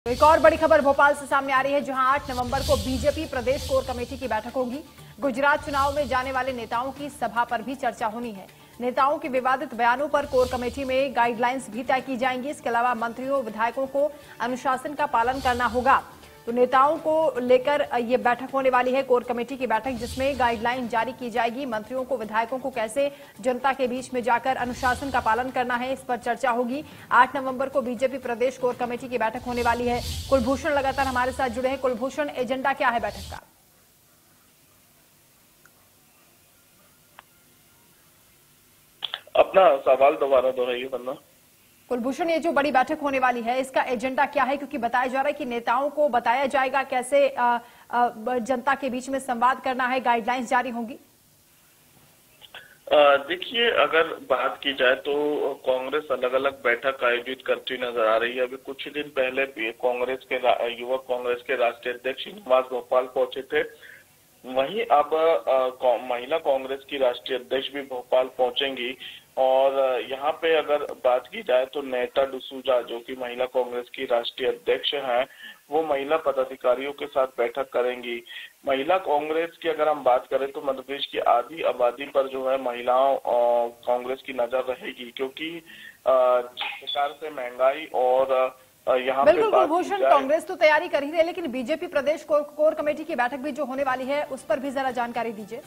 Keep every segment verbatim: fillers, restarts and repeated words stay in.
एक और बड़ी खबर भोपाल से सामने आ रही है, जहां आठ नवंबर को बीजेपी प्रदेश कोर कमेटी की बैठक होगी। गुजरात चुनाव में जाने वाले नेताओं की सभा पर भी चर्चा होनी है। नेताओं के विवादित बयानों पर कोर कमेटी में गाइडलाइंस भी तय की जाएंगी। इसके अलावा मंत्रियों विधायकों को अनुशासन का पालन करना होगा। तो नेताओं को लेकर ये बैठक होने वाली है, कोर कमेटी की बैठक, जिसमें गाइडलाइन जारी की जाएगी। मंत्रियों को, विधायकों को कैसे जनता के बीच में जाकर अनुशासन का पालन करना है, इस पर चर्चा होगी। आठ नवंबर को बीजेपी प्रदेश कोर कमेटी की बैठक होने वाली है। कुलभूषण लगातार हमारे साथ जुड़े हैं। कुलभूषण, एजेंडा क्या है बैठक का? अपना सवाल दोबारा दोहराइए वरना। कुलभूषण, ये जो बड़ी बैठक होने वाली है, इसका एजेंडा क्या है? क्योंकि बताया जा रहा है कि नेताओं को बताया जाएगा कैसे आ, आ, जनता के बीच में संवाद करना है, गाइडलाइंस जारी होंगी। देखिए, अगर बात की जाए तो कांग्रेस अलग अलग बैठक आयोजित करती नजर आ रही है। अभी कुछ ही दिन पहले कांग्रेस के युवक कांग्रेस के राष्ट्रीय अध्यक्ष श्रीनिवास भोपाल पहुंचे थे। वहीं अब महिला कांग्रेस की राष्ट्रीय अध्यक्ष भी भोपाल पहुंचेंगी। और यहाँ पे अगर बात की जाए तो नेता डसूजा, जो कि महिला कांग्रेस की राष्ट्रीय अध्यक्ष हैं, वो महिला पदाधिकारियों के साथ बैठक करेंगी। महिला कांग्रेस की अगर हम बात करें तो मध्य प्रदेश की आधी आबादी पर जो है महिलाओं कांग्रेस की नजर रहेगी, क्योंकि जिस प्रकार से महंगाई और यहाँ पे बिल्कुल कुलभूषण, कांग्रेस तो तैयारी कर ही रही है, लेकिन बीजेपी प्रदेश कोर, कोर कमेटी की बैठक भी जो होने वाली है, उस पर भी जरा जानकारी दीजिए।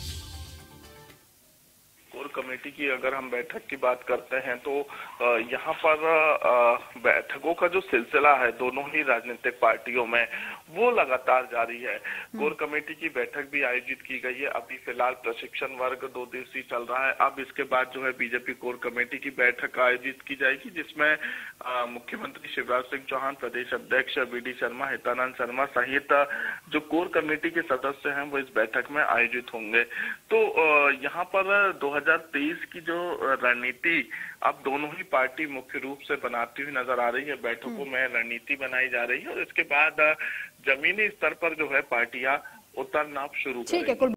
कोर कमेटी की अगर हम बैठक की बात करते हैं तो यहाँ पर बैठकों का जो सिलसिला है दोनों ही राजनीतिक पार्टियों में, वो लगातार जारी है। कोर कमेटी की बैठक भी आयोजित की गई है। अभी फिलहाल प्रशिक्षण वर्ग दो दिवसीय चल रहा है। अब इसके बाद जो है बीजेपी कोर कमेटी की बैठक आयोजित की जाएगी, जिसमें मुख्यमंत्री शिवराज सिंह चौहान, प्रदेश अध्यक्ष बी डी शर्मा, हितानंद शर्मा सहित जो कोर कमेटी के सदस्य हैं वो इस बैठक में आयोजित होंगे। तो यहाँ पर दो हजार तेईस की जो रणनीति अब दोनों ही पार्टी मुख्य रूप से बनाती हुई नजर आ रही है। बैठकों में रणनीति बनाई जा रही है और इसके बाद जमीनी स्तर पर जो है पार्टियां उतरना शुरू करेंगी।